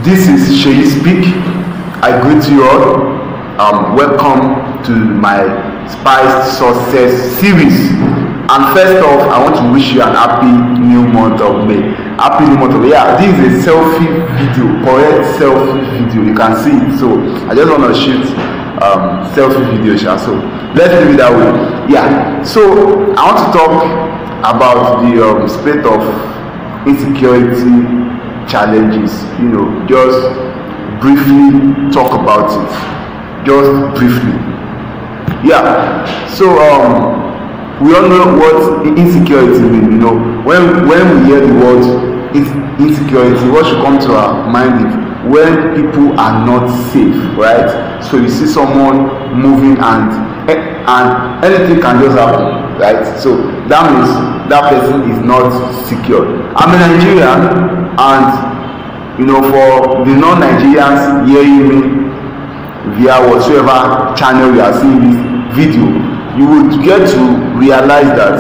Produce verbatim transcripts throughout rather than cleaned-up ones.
This is Sheyi Speak. I greet you all. Um, welcome to my Spiced Success series. And first off, I want to wish you an happy new month of May. Happy new month of May. Yeah, this is a selfie video, correct selfie video. You can see it. So I just want to shoot um, selfie video. So let's do it that way. Yeah. So I want to talk about the um, state of insecurity challenges. You know, just briefly talk about it. Just briefly. Yeah. So um. we all know what insecurity means. You know, when when we hear the word insecurity, what should come to our mind is when people are not safe, right? So you see someone moving and and anything can just happen, right? So that means that person is not secure. I'm a Nigerian, and you know, for the non-Nigerians hearing me via whatsoever channel you are seeing this video, you would get to realize that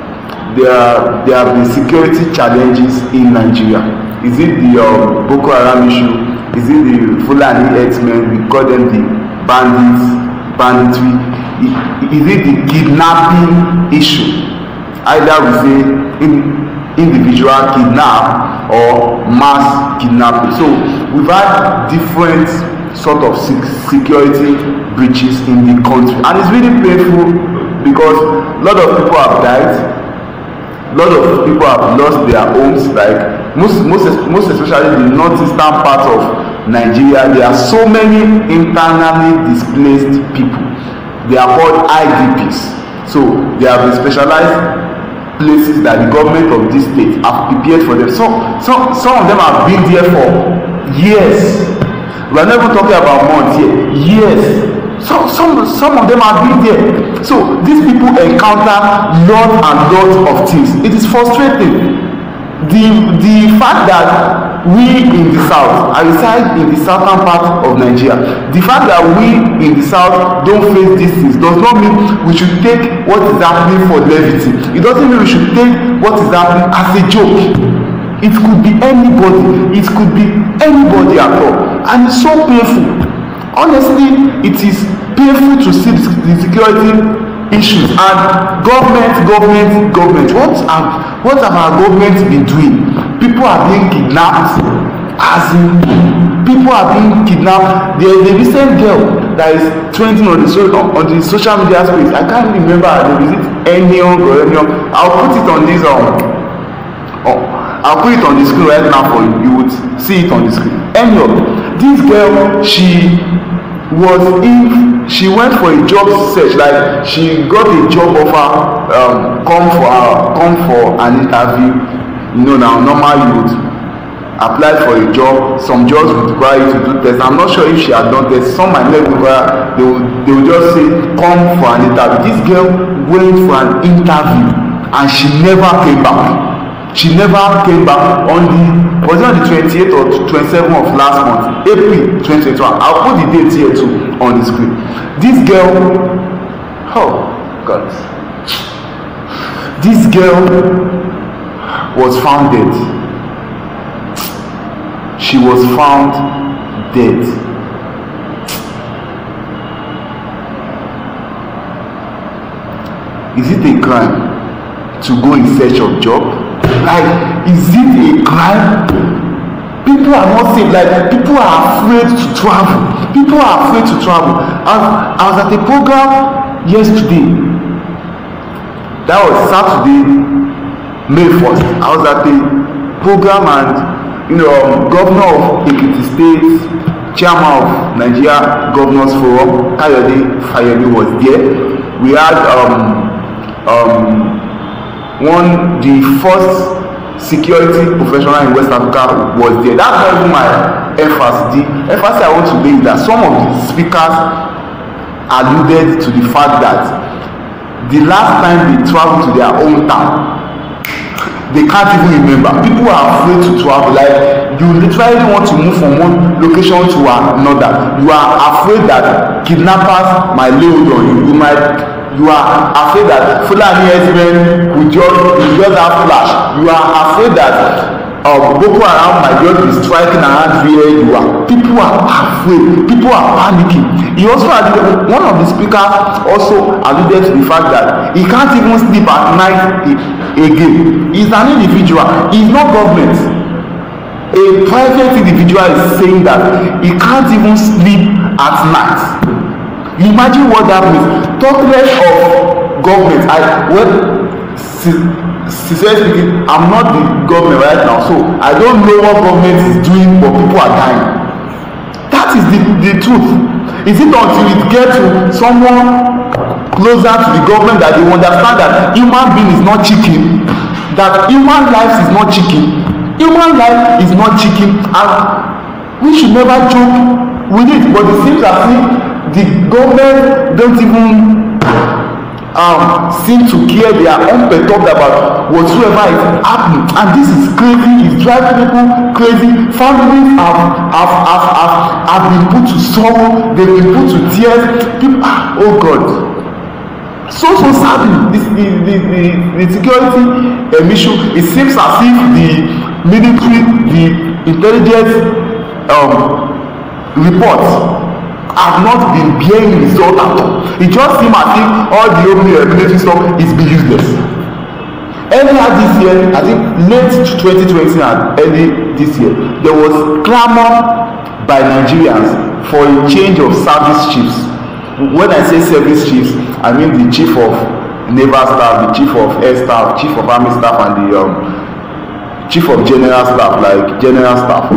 there there have been security challenges in Nigeria. Is it the um, Boko Haram issue? Is it the Fulani herdsmen? We call them the bandits, banditry. Is it the kidnapping issue? Either we say in, individual kidnap or mass kidnapping. So we've had different sort of security breaches in the country, and it's really painful because a lot of people have died, a lot of people have lost their homes. Like most most most especially the northeastern part of Nigeria, there are so many internally displaced people. They are called I D Ps. So they have been specialized places that the government of this state have prepared for them. So some some of them have been there for years. We are not even talking about months here. Years. So some some of them have been there. So these people encounter lots and lots of things. It is frustrating. The the fact that we in the south, I reside in the southern part of Nigeria, the fact that we in the south don't face these things does not mean we should take what is happening for levity. It doesn't mean we should take what is happening as a joke. It could be anybody. It could be anybody at all. And it's so painful. Honestly, it is painful to see the security issues and government, government, government. What have what have our government been doing? People are being kidnapped. As in, people are being kidnapped. There is a recent girl that is trending on the so, on, on the social media space. I can't remember her name. Is it Enyon or Enyon? I'll put it on this um. Oh, I'll put it on the screen right now for you. You would see it on the screen. Anyhow, this girl, she was in, she went for a job search. Like she got a job offer, um, come for her, come for an interview. You know, now normal you would apply for a job. Some jobs would require you to do tests. I'm not sure if she had done tests. Some might not require. They would, they would just say, come for an interview. This girl went for an interview and she never came back. She never came back. On the was it on the twenty-eighth or twenty-seventh of last month, April twenty twenty-one. I'll put the date here too on the screen. This girl, oh God, this girl was found dead. She was found dead. Is it a crime to go in search of job? Like, is it a crime? People are not safe. Like, people are afraid to travel. People are afraid to travel. I, I was at a program yesterday. That was Saturday, May first. I was at a program, and you know, um, governor of Ekiti State, chairman of Nigeria Governors Forum, Kayode Fayemi was there. We had um um. one the first security professional in West Africa was there. That's not even my emphasis. The emphasis I want to lay is that some of the speakers alluded to the fact that the last time they traveled to their hometown, they can't even remember. People are afraid to travel. Like, you literally want to move from one location to another. You are afraid that kidnappers might lay hold on you. You might you are afraid that Fulani herdsmen will just will just have flash. You are afraid that um, Boko Haram might just be striking around where you are. People are afraid. People are panicking. He also alluded, one of the speakers also alluded to the fact that he can't even sleep at night again. He's an individual. He's not government. A private individual is saying that he can't even sleep at night. You imagine what that means. Talk less of government. I well, sincerely speaking, I'm not the government right now, so I don't know what government is doing, but people are dying. That is the the truth. Is it until it gets to someone closer to the government that they understand that human being is not chicken, that human life is not chicken, human life is not chicken, and we should never joke with it. But it seems as if the government don't even um, seem to care. They are unperturbed about whatsoever is happening, and this is crazy. It's driving people crazy. Families have have have have, have been put to sorrow. They've been put to tears. People, ah, oh God, so so sadly, this the the the, the security um, issue. It seems as if the military, the intelligence um, reports have not been bearing result at all. It just seems as if all the open uh, military stuff is being useless. Earlier this year, I think late twenty twenty and early this year, there was clamor by Nigerians for a change of service chiefs. When I say service chiefs, I mean the chief of naval staff, the chief of air staff, chief of army staff, and the um, chief of general staff, like general staff.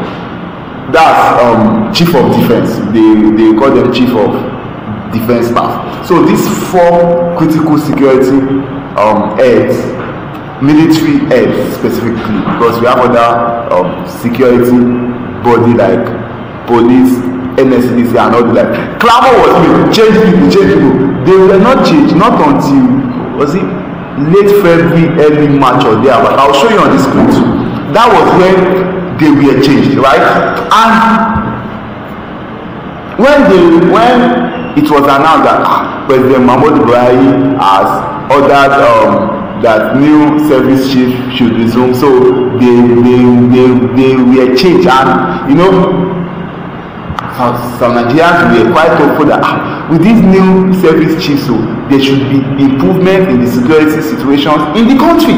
That's um, chief of defense. They they call them chief of defense staff. So these four critical security um, heads, military heads specifically, because we have other um, security body like police, N S C D C, and all the like. Clamor was made, change people, change people. They were not changed, not until was it late February, early March or there. But I'll show you on the screen too. That was when they were changed, right? And when they when it was announced that ah, President Muhammadu Buhari has ordered um, that new service chief should resume, so they they they they were changed, and you know some, some Nigerians were quite hopeful that ah, with these new service chiefs, so there should be improvement in the security situations in the country.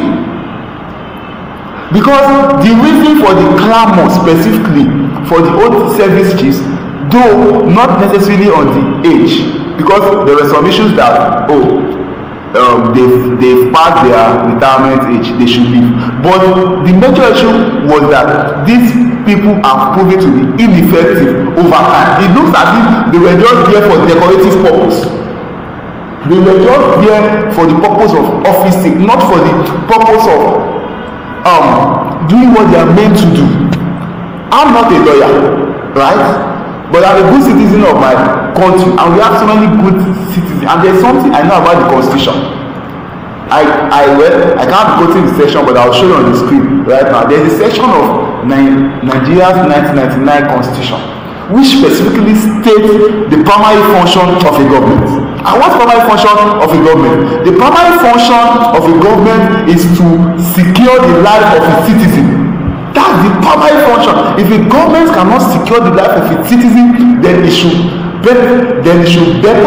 Because the reason for the clamor specifically for the old service chiefs, though not necessarily on the age, because there were some issues that oh um, they've, they've passed their retirement age, they should leave. But the major issue was that these people are proven to be ineffective over time. It looks as if they were just there for decorative purpose. They were just there for the purpose of office sake, not for the purpose of um doing what they are meant to do. I'm not a lawyer, right? But I'm a good citizen of my country, and we have so many good citizens, and there's something I know about the constitution. I I well I can't go to the section, but I'll show you on the screen right now. There's a section of Nigeria's nineteen ninety-nine constitution which specifically states the primary function of a government. And what's the primary function of a government? The primary function of a government is to secure the life of its citizen. That's the primary function. If a government cannot secure the life of its citizen, then it should better, then it should better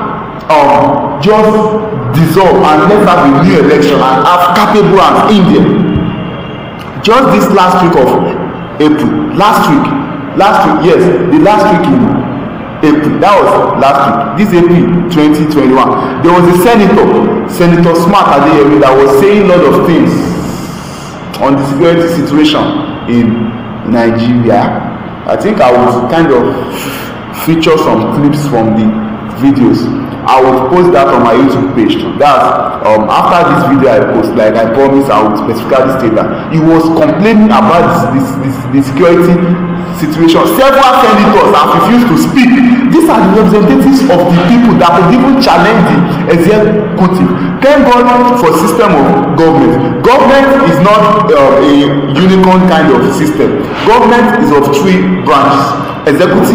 um, just dissolve and let's have a new election and have capable hands in there. Just this last week of April, last week, last week, yes, the last week in April, that was last week, this April twenty twenty-one, there was a senator, Senator Smart Adeyemi, that was saying a lot of things on the security situation in Nigeria. I think I will kind of feature some clips from the videos. I will post that on my YouTube page. That's um, after this video I post, like I promised, I will specifically state that he was complaining about this, this, this the security situation. Several senators have refused to speak. These are the representatives of the people that could even challenge the executive. Thank God for system of government. Government is not uh, a unicorn kind of system. Government is of three branches: executive,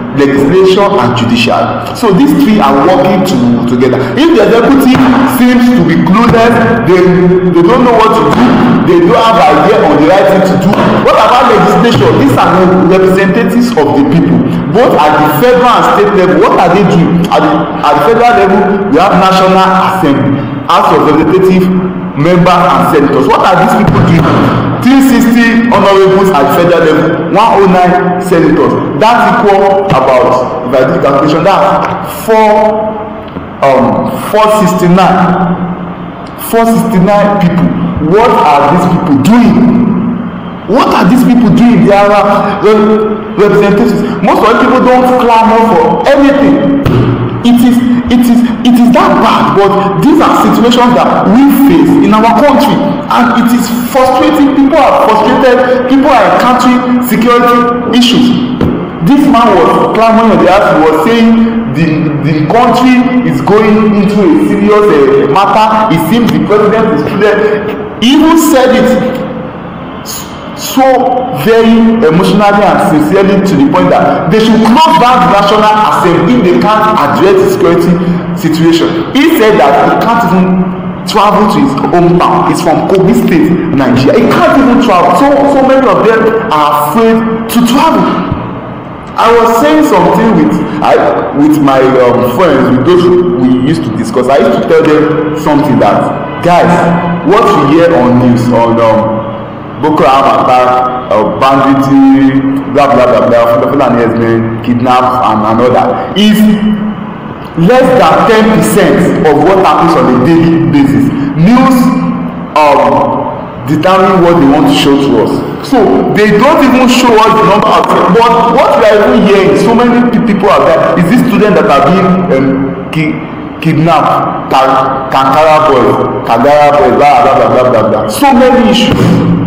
legislation and judiciary. So these three are working to, together. If the executive seems to be clueless, they they don't know what to do, they don't have idea on the right thing to do. What about legislation? These are representatives of the people, both at the federal and state level. What are they doing? At the, at the federal level, we have National Assembly, House of Representatives, members and senators. What are these people doing? three sixty honourables at federal level, one oh nine senators. That's equal about, if I do the calculation, that's four um four sixty-nine four sixty-nine people. What are these people doing? What are these people doing? They are uh, representatives. Most of the people don't clamor for anything. It is, it is, it is that bad. But these are situations that we face in our country, and it is frustrating. People are frustrated. People are encountering security issues. This man was clamoring on the house. He was saying the the country is going into a serious uh, matter. It seems the president is there. He even said it so very emotionally and sincerely, to the point that they should close down the National Assembly if they can't address the security situation. He said that he can't even travel to his hometown. He's from Kogi State, Nigeria. He can't even travel. So so many of them are afraid to travel. I was saying something with I with my um, friends, with those we used to discuss. I used to tell them something that, guys, what you hear on news on um, Boko Haram attack, uh, banditry, blah blah blah blah, Fulani herdsmen, kidnaps and, and all that, is less than ten percent of what happens on a daily basis. News um, determine what they want to show to us. So they don't even show us the number of things. But what we are even hearing, so many people are there, is this student that are being um, ki kidnapped, Kankara boys, Kagara boys, blah blah blah blah blah. So many issues.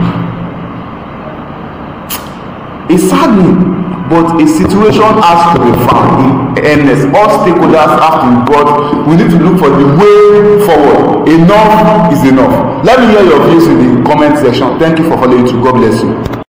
It's saddening, but a situation has to be found in earnest. All stakeholders have to be brought. We need to look for the way forward. Enough is enough. Let me hear your views in the comment section. Thank you for following. God bless you.